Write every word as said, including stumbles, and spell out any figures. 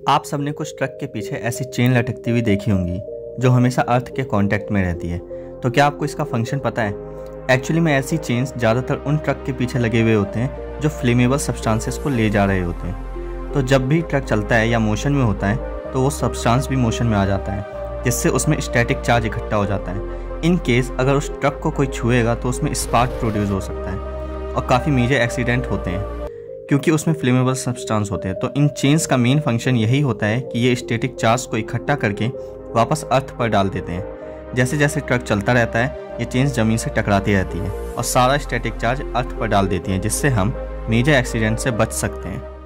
आप सबने कुछ ट्रक के पीछे ऐसी चेन लटकती हुई देखी होंगी जो हमेशा अर्थ के कांटेक्ट में रहती है। तो क्या आपको इसका फंक्शन पता है? एक्चुअली में ऐसी चेन्स ज़्यादातर उन ट्रक के पीछे लगे हुए होते हैं जो फ्लेमेबल सब्सटेंसेस को ले जा रहे होते हैं। तो जब भी ट्रक चलता है या मोशन में होता है तो वो सब्सटेंस भी मोशन में आ जाता है, जिससे उसमें स्टैटिक चार्ज इकट्ठा हो जाता है। इन केस अगर उस ट्रक को कोई छुएगा तो उसमें स्पार्क प्रोड्यूस हो सकता है और काफ़ी मेजर एक्सीडेंट होते हैं क्योंकि उसमें फ्लेमेबल सब्सटेंस होते हैं। तो इन चेन्स का मेन फंक्शन यही होता है कि ये स्टैटिक चार्ज को इकट्ठा करके वापस अर्थ पर डाल देते हैं। जैसे जैसे ट्रक चलता रहता है ये चेन्स ज़मीन से टकराती रहती है और सारा स्टैटिक चार्ज अर्थ पर डाल देती हैं, जिससे हम मेजर एक्सीडेंट से बच सकते हैं।